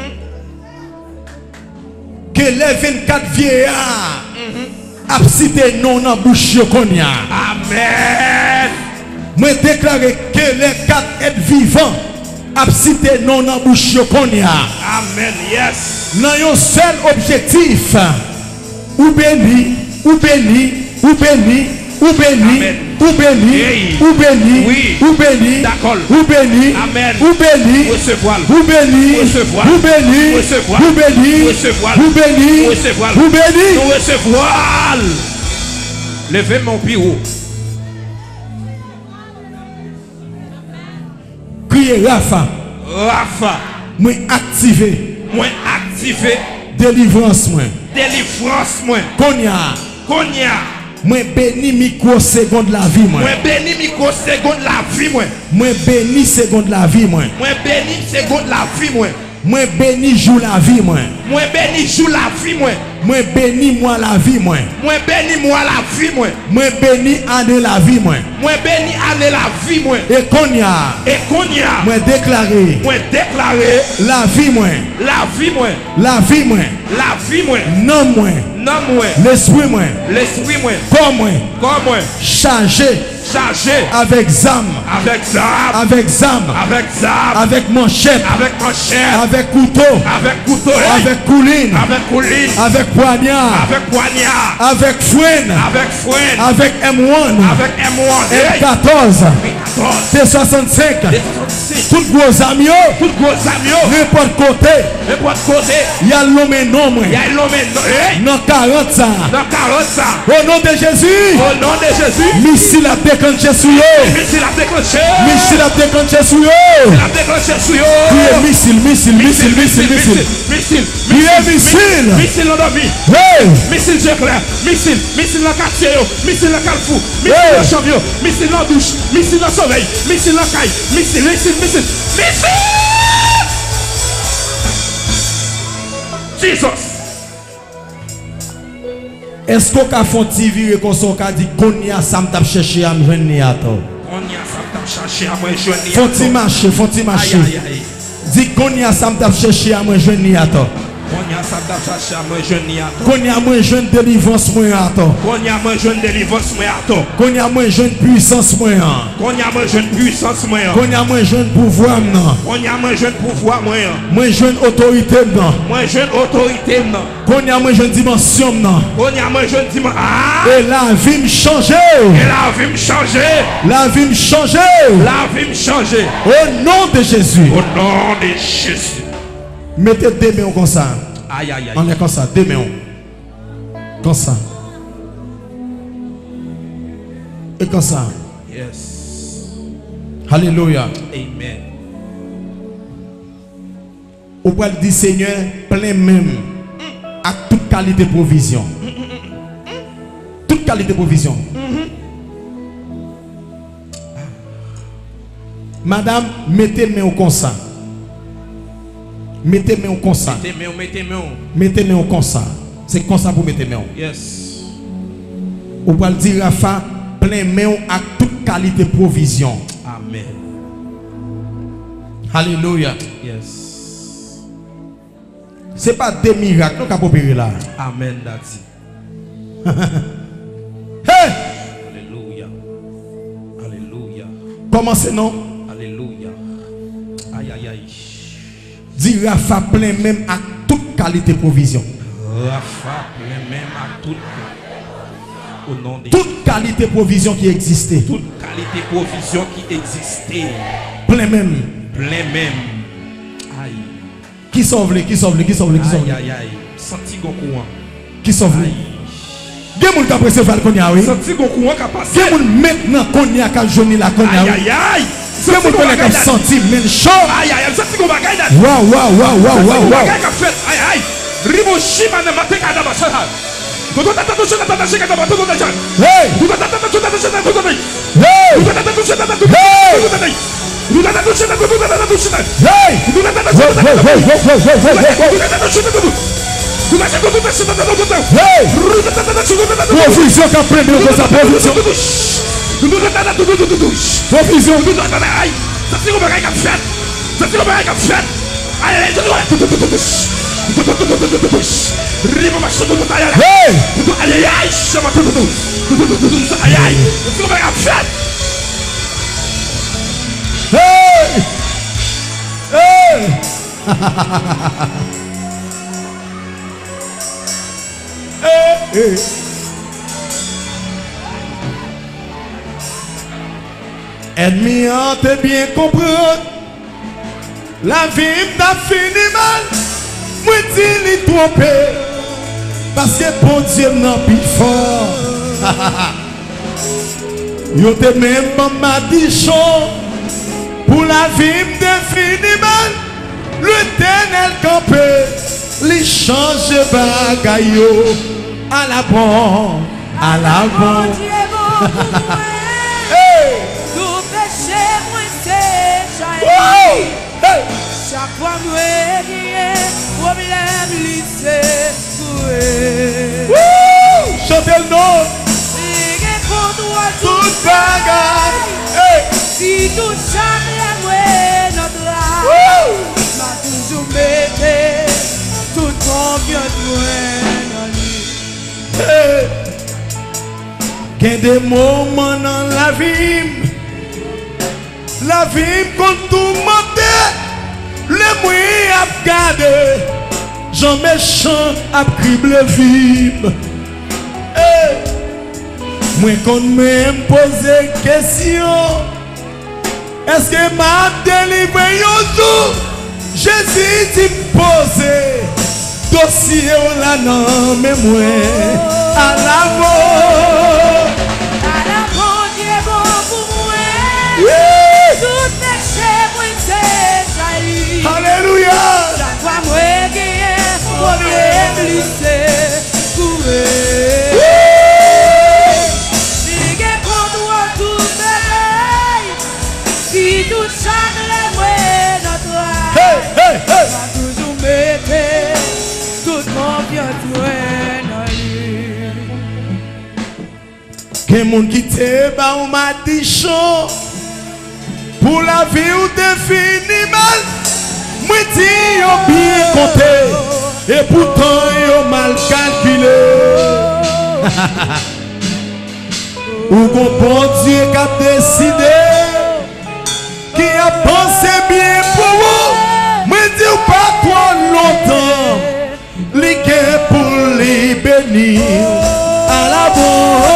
Speaker 2: que les vingt-quatre vieillards a cité non en bouche qu'on y a.
Speaker 5: Amen.
Speaker 2: Moi déclaré que les quatre êtres vivants a cité non en bouche qu'on y a.
Speaker 5: Amen. Yes.
Speaker 2: Dans un seul objectif, ou béni, ou béni, ou béni, ou béni, ou béni, ou béni,
Speaker 5: Oui.
Speaker 2: ou béni,
Speaker 5: D'accord.
Speaker 2: ou béni,
Speaker 5: Amen.
Speaker 2: ou béni,
Speaker 5: Recevoir.
Speaker 2: ou béni,
Speaker 5: Recevoir.
Speaker 2: ou béni,
Speaker 5: Recevoir.
Speaker 2: ou béni,
Speaker 5: Recevoir.
Speaker 2: ou béni,
Speaker 5: Recevoir.
Speaker 2: ou béni.
Speaker 5: Nous recevoir. Levez mon bureau.
Speaker 2: Criez Rafa,
Speaker 5: Rafa.
Speaker 2: moi activé,
Speaker 5: Moi activé.
Speaker 2: délivrance moi.
Speaker 5: Délivrance moi.
Speaker 2: Konya,
Speaker 5: Konya.
Speaker 2: moi béni microseconde la vie moi.
Speaker 5: Moi béni microseconde la vie moi.
Speaker 2: Moi béni seconde la vie moi.
Speaker 5: Moi béni seconde la vie moi.
Speaker 2: Moi béni jour la vie moi.
Speaker 5: Moi béni jour la vie moi.
Speaker 2: Moi béni moi la vie moi.
Speaker 5: Moi béni moi la vie moi.
Speaker 2: Moi béni année la vie moi.
Speaker 5: Moi béni année la vie moi.
Speaker 2: Et Konya,
Speaker 5: Et Konya.
Speaker 2: moi déclaré
Speaker 5: Moi déclaré
Speaker 2: la vie moi.
Speaker 5: la vie moi.
Speaker 2: La vie moi.
Speaker 5: La vie moi.
Speaker 2: Non moi.
Speaker 5: Non moi.
Speaker 2: L'esprit moi.
Speaker 5: L'esprit moi.
Speaker 2: Corps moi.
Speaker 5: Comme moi.
Speaker 2: Chargé
Speaker 5: Chargé.
Speaker 2: avec zam.
Speaker 5: Avec zam.
Speaker 2: Avec zam.
Speaker 5: Avec zam.
Speaker 2: Avec manchette.
Speaker 5: Avec manchette.
Speaker 2: Avec couteau.
Speaker 5: Avec couteau.
Speaker 2: Avec couline.
Speaker 5: Avec couline.
Speaker 2: Avec poignard.
Speaker 5: Avec poignard.
Speaker 2: Avec fouine.
Speaker 5: Avec fouine.
Speaker 2: Avec M un.
Speaker 5: Avec M un.
Speaker 2: M quatorze.
Speaker 5: quatorze.
Speaker 2: T soixante-cinq.
Speaker 5: soixante-six.
Speaker 2: Tout gros amis.
Speaker 5: Tout gros amis.
Speaker 2: N'importe côté.
Speaker 5: N'importe côté.
Speaker 2: Il y a l'homme non moi.
Speaker 5: Il y a l'homme hey,
Speaker 2: Dans quarante ça.
Speaker 5: dans quarante ça.
Speaker 2: Au nom de Jésus.
Speaker 5: Au nom de Jésus.
Speaker 2: Missile a déclenché sur eux.
Speaker 5: Missile a déclenché.
Speaker 2: Missile a déclenché sur eux.
Speaker 5: Il a déclenché sur eux.
Speaker 2: Priez missile, missile, missile, missile, missile.
Speaker 5: Missile.
Speaker 2: Priez missile.
Speaker 5: Missile endormi.
Speaker 2: Hey!
Speaker 5: Missile Jeclair. Missile. Missile dans quartier. Missile dans Carrefour. Missile
Speaker 2: Hey.
Speaker 5: dans champion. Missile dans douche. Missile dans soleil. Missile dans caille. Missile, missile, missile. Missile. Jesus.
Speaker 2: Est-ce qu'on a fait un viré comme ça qu'on dit qu'on y a ça me tape chercher à me joindre à toi?
Speaker 5: On y a ça t'a cherché à moi jeune.
Speaker 2: Faut-il marcher, faut-il marcher?
Speaker 5: Aïe aïe aïe.
Speaker 2: Dis qu'on y a ça me tape chercher à me joindre à toi.
Speaker 5: On y a ça t'a cherché à moi jeune.
Speaker 2: Qu'on y a moi joindre délivrance moi à toi.
Speaker 5: On y a moi jeune délivrance moi à toi.
Speaker 2: Qu'on y a moi joindre puissance moi.
Speaker 5: On y a moi jeune puissance moi.
Speaker 2: Qu'on y a moi joindre pouvoir non.
Speaker 5: On y a moi jeune pouvoir moi.
Speaker 2: Moi joindre autorité non.
Speaker 5: Moi jeune autorité non.
Speaker 2: Qu'on y a moi joindre dimension non.
Speaker 5: On y a moi jeune dis-moi ah.
Speaker 2: Et la vie me changer.
Speaker 5: Et la vie me changer.
Speaker 2: La vie me changer.
Speaker 5: La vie me changer.
Speaker 2: Au nom de Jésus.
Speaker 5: Au nom de Jésus.
Speaker 2: Mettez deux mains comme ça.
Speaker 5: Aïe aïe
Speaker 2: On
Speaker 5: aïe.
Speaker 2: est comme ça, deux mains. Comme ça. Et comme ça.
Speaker 5: Yes.
Speaker 2: Alléluia.
Speaker 5: Amen.
Speaker 2: Au poil du Seigneur, plein même. À toute qualité de provision. Toute qualité de provision. Madame, mettez main au consent. Mettez main au consent.
Speaker 5: Mettez main, mettez main.
Speaker 2: Mettez main au consent. C'est consent pour mettre main.
Speaker 5: Yes.
Speaker 2: Au poil dire Rafa, plein main à toute qualité de provision.
Speaker 5: Amen.
Speaker 2: Alléluia.
Speaker 5: Yes.
Speaker 2: Ce n'est pas des miracles qu'on a opéré là.
Speaker 5: Amen, daddy.
Speaker 2: Hey!
Speaker 5: Alléluia. Alléluia.
Speaker 2: Comment c'est non?
Speaker 5: Alléluia. Aïe aïe aïe.
Speaker 2: Dis Rafa plein même à toute qualité de provision.
Speaker 5: Rafa, même à tout. Au nom de
Speaker 2: Toute qualité de provision qui existait.
Speaker 5: toute qualité de provision qui existait.
Speaker 2: Plein même.
Speaker 5: Plein même. Aïe.
Speaker 2: Qui sauve les, qui sauve les, qui sauve les, qui sauve
Speaker 5: Aïe
Speaker 2: les.
Speaker 5: aïe aïe. Senti gon courant.
Speaker 2: Qui sauve les.
Speaker 5: Aïe.
Speaker 2: Gen moun ka recevoir qu'on y a oui.
Speaker 5: Senti gon courant qui a passé.
Speaker 2: Gen moun maintenant qu'on y a qu'à journée la qu'on y a
Speaker 5: Aïe
Speaker 2: oui.
Speaker 5: aïe aïe.
Speaker 2: Gen moun connaît comme senti men chaud.
Speaker 5: Aïe aïe aïe. Senti gon bagay là.
Speaker 2: Waouh waouh waouh waouh waouh waouh.
Speaker 5: Bagay qu'a fait. Aïe aïe. Ribo shima na mateka da basha. Todo tata to shaka tata shaka tata todo tata.
Speaker 2: Hey!
Speaker 5: Todo tata to shaka tata shaka todo tata.
Speaker 2: Hey!
Speaker 5: Todo tata to shaka tata todo
Speaker 2: Hey!
Speaker 5: tata. Todo tata
Speaker 2: Provision qu'a pris de sa provision. Provision.
Speaker 5: Ça c'est le bagage qu'a fait. Ça c'est le bagage qu'a fait. Allez,
Speaker 2: Hey!
Speaker 5: allez, aïe, ça m'a tout. Aïe, aïe, c'est le bagage qu'a fait.
Speaker 2: Hey! Hey! Hey! Hey! Ennemi en te bien comprendre. La vie t'a fini mal. Moi dis li trompé. Parce que bon Dieu n'a plus fort. Yo te même m'a dit chaud. Pour la vie t'a fini mal. L'éternel campé. Li change bagayo. À la bon. À la bon. Hey!
Speaker 4: Tout péché, moi c'est
Speaker 2: Wow! Hey!
Speaker 4: chaque fois moi qui problème lycée souhait.
Speaker 2: Woo! Chantez le nom!
Speaker 4: Si pour toi
Speaker 2: Tout bagaille! Hey!
Speaker 4: si tout chaque moi notre âme,
Speaker 2: Woo!
Speaker 4: m'a toujours metté toute confiance dans lui.
Speaker 2: Hey! Qu'il y a des moments dans la vie, la vie compte tout monter, le bruit a gardé, Jean méchant a criblé vime. Hey! Moi qu'on même poser question, est-ce que m'a délivré un jour? Jésus dit poser, dossier ou la non, mais moi à la mort.
Speaker 4: À la bon Dieu bon pour moi.
Speaker 2: Oui!
Speaker 4: Tout péché moi c'est jailli.
Speaker 2: Alléluia!
Speaker 4: Chaque fois moi qui problème lycée courir. Si que pour toi tout pareil, si tout chaque les moi notre
Speaker 2: Hey, hey, hey!
Speaker 4: va toujours mettre toute confiance dans lui.
Speaker 2: Quel monde qui te bat ou m'a dit chaud pour la vie ou te fini mal. Moi dis yo bien compté et pourtant yo mal calculé. Ou qu'on bon Dieu qui a décidé, qui a pensé bien pour vous. Moi dis ou pas trop longtemps, li gain pour les bénir à la bonne.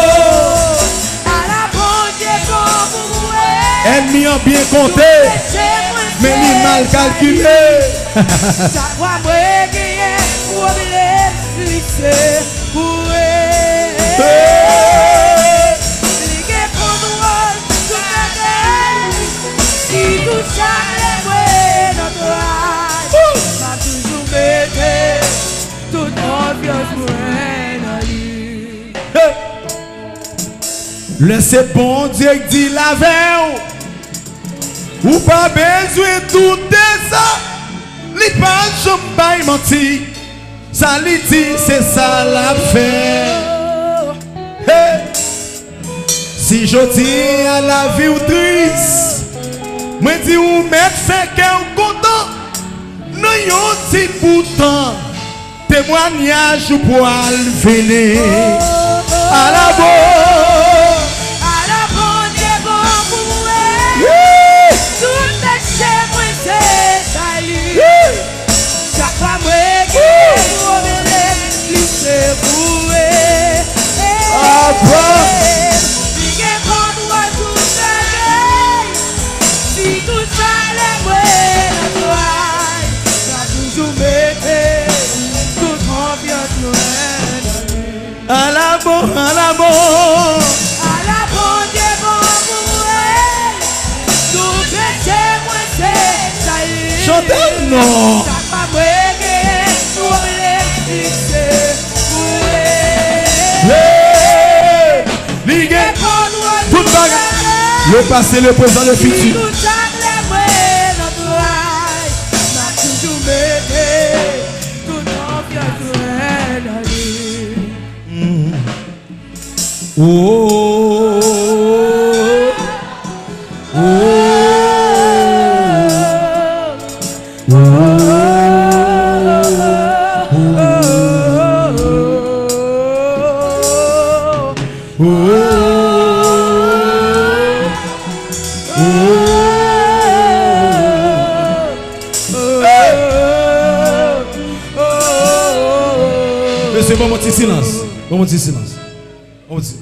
Speaker 2: Ennemi a bien compté, mais il mal calculé.
Speaker 4: Chaque fois moi qui problème lycée courir. Ligue pour toi tout bagaille. Si tout chaque moi notre âge, m'a toujours metté toute confiance dans lui.
Speaker 2: Laissez bon Dieu qui dit la veille. Ou pas besoin de tout ça. Li pas jamais menti. Ça li dit c'est ça la fait. Hey. Si je dis à la vie ou triste, moi dis ou mettre fait qu'un content. Non yon dit pourtant témoignage ou poil venir à la bonne.
Speaker 4: À la bonne Dieu bon pour moi. Tout péché moi c'est salut. Chaque fois moi qui problème lycée pour
Speaker 2: Après.
Speaker 4: Si pour toi tout bagaille. Si tout ça les moi dans toi, ça toujours mettre toute confiance dans lui.
Speaker 2: À la bonne, à la bonne.
Speaker 4: À la bonne Dieu bon pour moi. Tout péché moi c'est salut.
Speaker 2: Chantez non.
Speaker 4: Chaque fois moi qui problème lycée pour
Speaker 2: Hey. Ligue. Tout bagage. Le passé, le présent, le futur.
Speaker 4: tout ça les moi
Speaker 2: Oh, mais c'est bon, mon petit silence. Bon, mon petit silence. Bon, petit silence.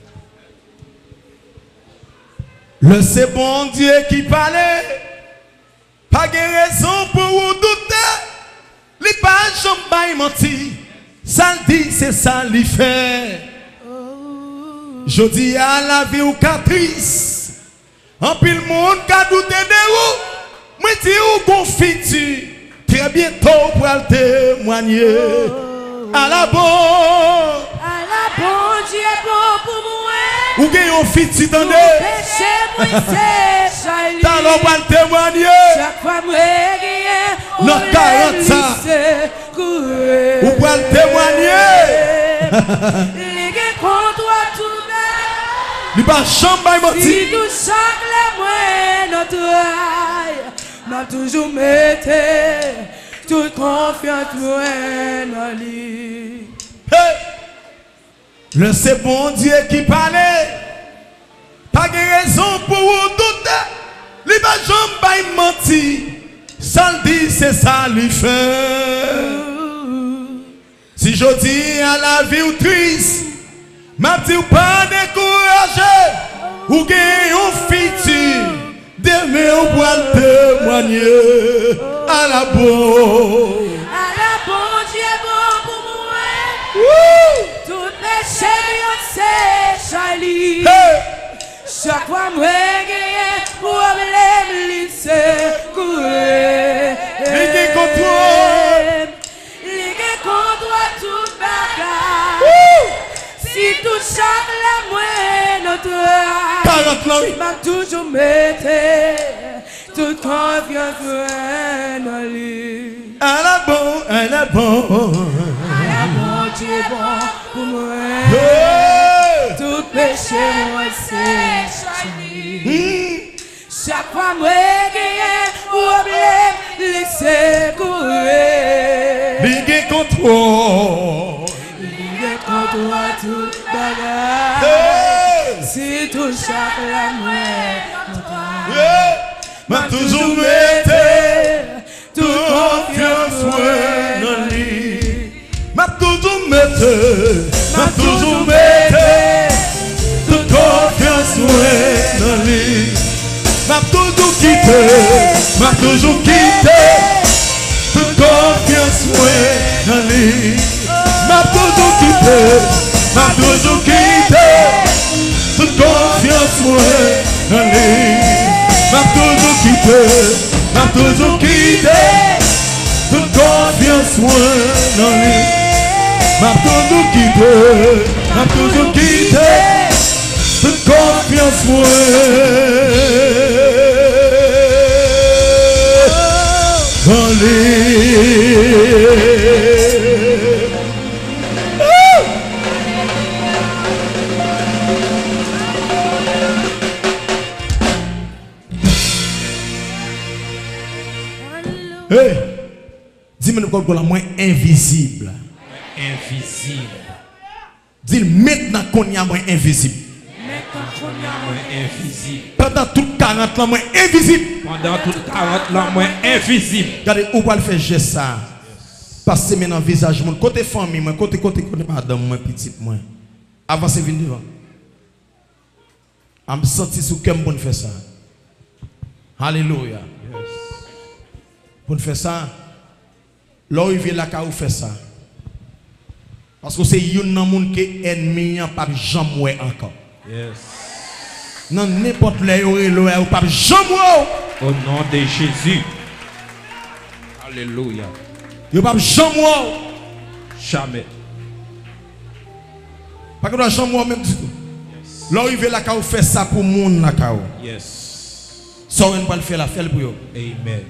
Speaker 2: Le c'est bon Dieu qui parlait. Pas de raison pour vous douter. Les pages jamais menti. Ça le dit, c'est ça lui fait. Je dis à la vie ou catrice. En pile monde qui a douté de vous. Moi dis ou confitu. Très bientôt pour le témoigner. À la bonne.
Speaker 4: À la bonne, Dieu est bon pour moi.
Speaker 2: Ou gagne un fitu dans le
Speaker 4: péché, moi c'est Charlie.
Speaker 2: T'as l'homme pour le témoigner.
Speaker 4: Chaque fois moi gagne.
Speaker 2: Notre quarante ans. Ou pour le témoigner.
Speaker 4: Les gars contre toi tout bas.
Speaker 2: Il pas chambre menti.
Speaker 4: Si tout chaque la moi notre aïe. M'a toujours metté toute confiance moi dans lui.
Speaker 2: Hey! Le c'est bon Dieu qui parlait. Pas de raison pour vous douter. Il pas jamais menti. Ça le dit, c'est ça lui fait. Si je dis à la vie ou triste, m'a dit ou pas découragé. Ou gagne un futur. Demain on va le témoigner. À la bonne.
Speaker 4: À la bonne, Dieu est bon pour moi.
Speaker 2: Woo!
Speaker 4: Tout péché, c'est Charlie.
Speaker 2: Hey!
Speaker 4: Chaque fois moi gagne problème, lycée, courir.
Speaker 2: Ligue contrôle.
Speaker 4: Ligue contre tout bagarre.
Speaker 2: Woo!
Speaker 4: Si tout chaque la moi notre
Speaker 2: quarante ans.
Speaker 4: m'a toujours metté toute confiance en lui.
Speaker 2: À la bonne, à la bonne.
Speaker 4: À la bonne, tu es bon pour moi.
Speaker 2: Hey!
Speaker 4: Tout péché, moi c'est Charlie.
Speaker 2: Hmm.
Speaker 4: Chaque fois moi gagne problème, laissez courir.
Speaker 2: Ligue contrôle.
Speaker 4: Ligue contre toi tout bagarre.
Speaker 2: Hey!
Speaker 4: Si tout chaque la moi,
Speaker 2: Yeah! M'a toujours metté toute confiance dans lui. M'a toujours metté, m'a toujours metté toute confiance dans lui. M'a toujours quitté, m'a toujours quitté toute confiance dans lui. M'a toujours quitté, m'a toujours quitté toute confiance dans lui. M'a toujours quitté, m'a toujours quitté toute confiance dans lui. M'a toujours quitté, m'a toujours quitté toute confiance dans lui. Hey, dis-moi nous la moins invisible.
Speaker 5: Invisible.
Speaker 2: Dis maintenant qu'on y a moins invisible.
Speaker 5: Invisible.
Speaker 2: Pendant toute quarante ans moins invisible.
Speaker 5: Pendant toute quarante ans moins invisible.
Speaker 2: Regardez où va le faire geste ça. Passer maintenant visage mon côté famille moi côté côté côté madame moi petite moi. Avancez venir devant. Je me senti sous cœur pour faire ça. Alléluia. Pour faire ça, l'arrivée là quand vous fait ça. Parce que c'est un monde qui est ennemi, pas jamais encore.
Speaker 5: Yes.
Speaker 2: Non, n'importe là où il est, pas jamais.
Speaker 5: Au nom de Jésus. Alléluia.
Speaker 2: Il pas jamais.
Speaker 5: Jamais.
Speaker 2: Pas que doit jamais même du tout. L'arrivée là quand vous fait ça pour monde là quand.
Speaker 5: Yes.
Speaker 2: Ça on va le faire la faire pour eux.
Speaker 5: Amen.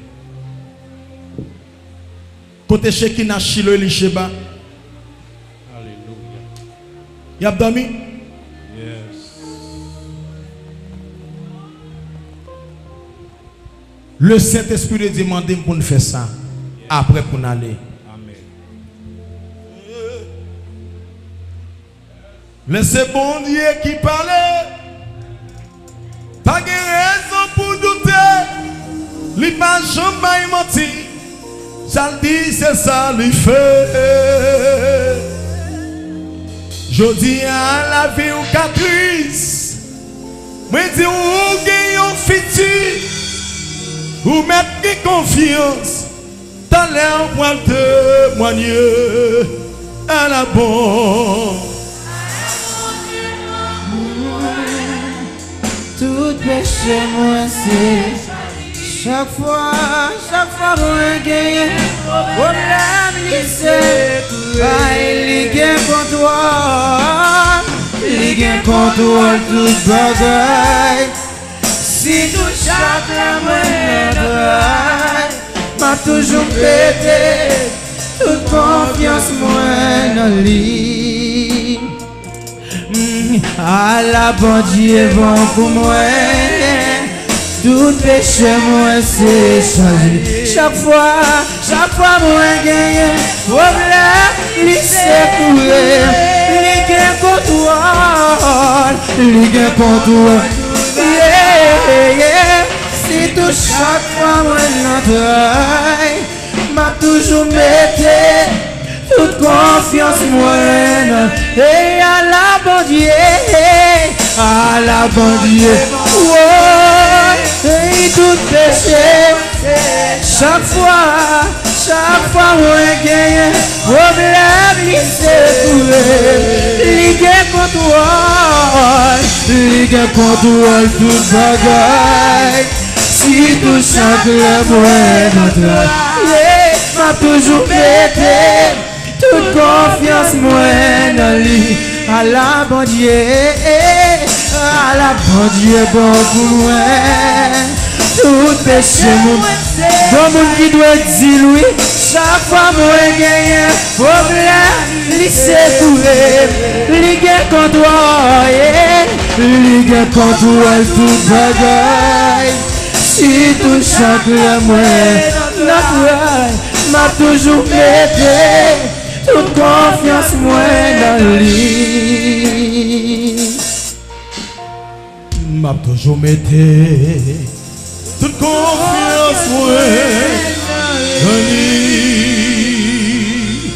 Speaker 2: Côté Shekina Shilo Elisheba.
Speaker 5: Alléluia.
Speaker 2: Y a dormi? Le Saint-Esprit a demandé pour nous faire ça. Après pour nous aller. Mais c'est bon Dieu qui parlait. Pas de raison pour douter. Il pas jamais menti. Ça le dit, c'est ça le fait. Je dis à la vie ou caprice. Moi dis ou gagne un futur. Ou mettre confiance. Dans l'air pour témoigner. À la bonne.
Speaker 4: Tout péché moi c'est chaque fois, chaque fois moi gagne problème lycée pas il gagne contrôle il gagne contrôle tout bagaille si tout chaque moi m'a toujours pété toute confiance moi dans lui. Ah la bon Dieu bon pour moi. Tout péché moi c'est changé. Chaque fois, chaque fois moi gagne problème, il sait courir, il gagne contrôle, il gagne contrôle. Yeah, yeah. C'est tout chaque fois moi n'entraille, m'a toujours metté toute confiance moi. Et à la bon Dieu, à la bon Dieu, oh, et tout péché, chaque fois, chaque fois on gagne, problème, il s'est trouvé, il gagne contrôle, il gagne contrôle, tout bagaille, si tout chaque le moi notre, m'a toujours pété, toute confiance moi dans lui. À la bon Dieu, à la bon Dieu bon pour moi. Tout péché mon, bon monde qui doit dire oui. Chaque fois moi gagne problème, il sait trouver, il gagne contrôle, il gagne contrôle tout bagaille. Si tout chaque le moi, naturel m'a toujours pété. Toute confiance moi dans lui.
Speaker 2: M'a toujours metté toute confiance moi dans lui.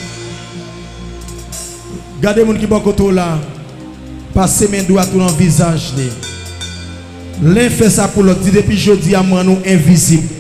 Speaker 2: Gardez mon qui bon côté là. Passez mes doigts tout dans le visage. L'un fait ça pour l'autre. Depuis jeudi à moi nous invisible.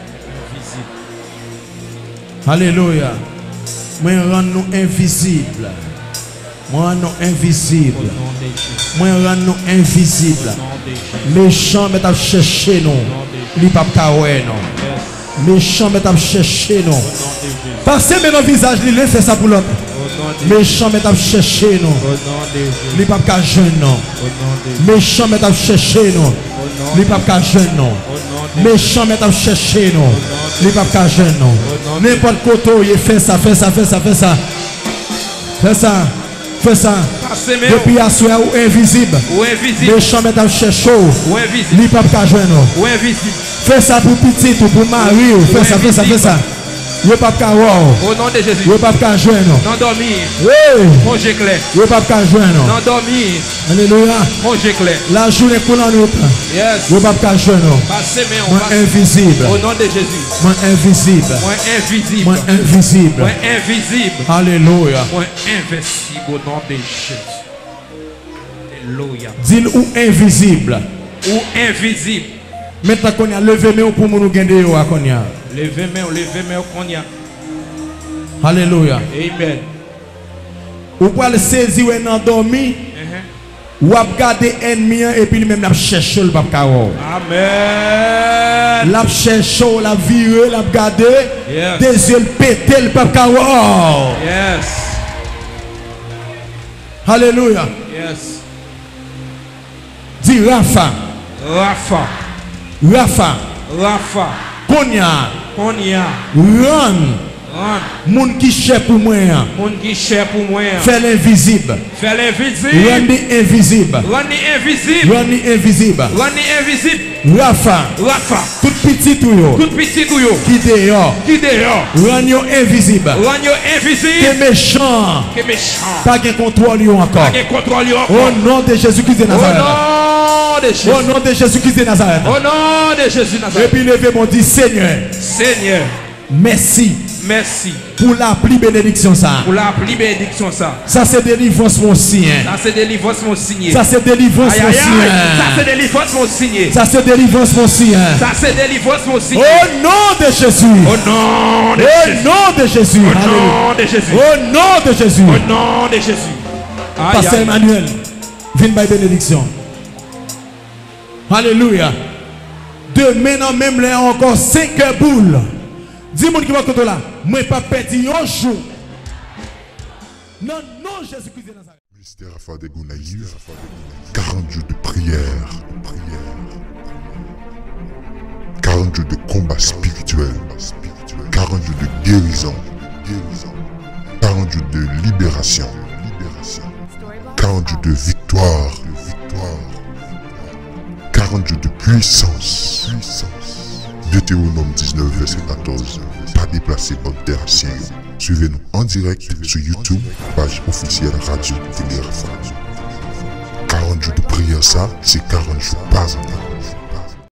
Speaker 2: Alléluia. Moi rend nous invisibles. Moi rend nous invisibles. Moi rend nous invisibles. Méchant mais t'as cherché nous. Li pas kawé non. Méchant mais t'as cherché nous. Passez mais dans visage li fait ça pour l'autre. Méchant mais t'as cherché nous. Li pas ka jeune non. Méchant mais t'as cherché nous. Li pas ka jeune non. Méchant mais t'as cherché nous. Li pas ka jeune non. N'importe quoi il fait ça, fait ça, fait ça, fait ça. Fais ça. Fais ça. Depuis à soi ou invisible.
Speaker 5: Ou invisible.
Speaker 2: Méchant mais t'as cherché.
Speaker 5: Ou invisible.
Speaker 2: Li pas ka jeune non.
Speaker 5: Ou invisible.
Speaker 2: Fais ça pour petit ou pour mari. Fais ça, fais ça, fais ça. Yo pas ka wow.
Speaker 5: Au nom de Jésus.
Speaker 2: Yo pas ka joindre non.
Speaker 5: Non dormir.
Speaker 2: Oui.
Speaker 5: Mon Dieu clair.
Speaker 2: Yo pas ka joindre non.
Speaker 5: Non dormir.
Speaker 2: Alléluia.
Speaker 5: Mon Dieu clair.
Speaker 2: La journée pour nous.
Speaker 5: Yes.
Speaker 2: Yo pas ka joindre non.
Speaker 5: Passez mais on
Speaker 2: Moi
Speaker 5: passe.
Speaker 2: invisible.
Speaker 5: Au nom de Jésus.
Speaker 2: Moi invisible.
Speaker 5: Moi invisible.
Speaker 2: Moi invisible.
Speaker 5: Moi invisible.
Speaker 2: Alléluia.
Speaker 5: Moi invincible au nom de Jésus. Alléluia.
Speaker 2: Dis ou invisible.
Speaker 5: Ou invisible.
Speaker 2: Maintenant qu'on a levé main pour nous gagner yo qu'on a.
Speaker 5: Levez main, levez main qu'on y a.
Speaker 2: Alléluia.
Speaker 5: Amen.
Speaker 2: Ou pour le saisir ou en endormi. Ou ap garder ennemi et puis lui-même l'a chercher le pape karo.
Speaker 5: Amen.
Speaker 2: L'a chercher, l'a viré, l'a garder.
Speaker 5: Yes.
Speaker 2: Des yeux pété le pape karo.
Speaker 5: Yes.
Speaker 2: Alléluia.
Speaker 5: Yes.
Speaker 2: Dis Rafa.
Speaker 5: Rafa.
Speaker 2: Rafa.
Speaker 5: Rafa.
Speaker 2: Konya.
Speaker 5: Konya.
Speaker 2: Run.
Speaker 3: Moun qui cher pour moi.
Speaker 5: Moun qui cher pour moi.
Speaker 3: Fais l'invisible.
Speaker 5: Fais l'invisible.
Speaker 3: Rendre invisible.
Speaker 5: Rendre invisible.
Speaker 3: Rendre invisible.
Speaker 5: Rendre invisible.
Speaker 3: Rafa.
Speaker 5: Rafa.
Speaker 3: Tout petit tout yo.
Speaker 5: Tout petit tout yo.
Speaker 3: Qui dehors.
Speaker 5: Qui dehors.
Speaker 3: Rendre invisible.
Speaker 5: Rendre invisible.
Speaker 3: Qui méchant.
Speaker 5: Qui méchant.
Speaker 3: Pas de contrôle yo encore.
Speaker 5: Pas de contrôle yo
Speaker 3: Au
Speaker 5: encore.
Speaker 3: nom de Jésus-Christ de Nazareth.
Speaker 5: Au nom de Jésus.
Speaker 3: Au nom de Jésus-Christ de Nazareth.
Speaker 5: Au nom de Jésus Nazareth.
Speaker 3: Et puis levez mon dit Seigneur.
Speaker 5: Seigneur.
Speaker 3: Merci.
Speaker 5: Merci.
Speaker 3: Pour la plus bénédiction ça.
Speaker 5: Pour la plus bénédiction ça.
Speaker 3: Ça c'est délivrance mon signe.
Speaker 5: Ça c'est délivrance mon signe.
Speaker 3: Ça c'est délivrance mon signe.
Speaker 5: Ça c'est délivrance mon signe.
Speaker 3: Ça c'est délivrance mon signe.
Speaker 5: Ça c'est délivrance mon signe.
Speaker 3: Au nom de Jésus.
Speaker 5: Au nom de
Speaker 3: Au
Speaker 5: Jésus.
Speaker 3: nom de Jésus.
Speaker 5: Au nom de Jésus.
Speaker 3: Au nom de Jésus.
Speaker 5: Au nom de Jésus.
Speaker 3: Pasteur Emmanuel, viens by bénédiction. Alléluia. Demain, non, même là, encore cinq boules. Dis-moi qui va côté là. Moi, pas perdu un jour. Non, non, Jésus-Christ de Nazareth.
Speaker 1: Mystère Alpha de Gounaïve, quarante jours de prière, quarante jours de combat spirituel, quarante jours de guérison, quarante jours de libération, quarante jours de victoire, quarante jours de puissance. Deutéronome dix-neuf, verset quatorze. Pas déplacé comme terre ciel. Suivez-nous en direct sur YouTube, page officielle Radio Télé Alpha. quarante jours de prière, ça, c'est quarante jours par an.